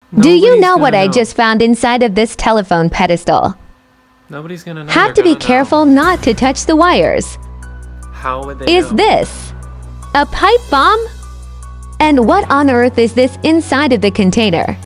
Do you Nobody's know what gonna I know. just found inside of this telephone pedestal? Nobody's gonna know. Have They're to be gonna know. careful not to touch the wires. How would they Is know? this a pipe bomb? And what on earth is this inside of the container?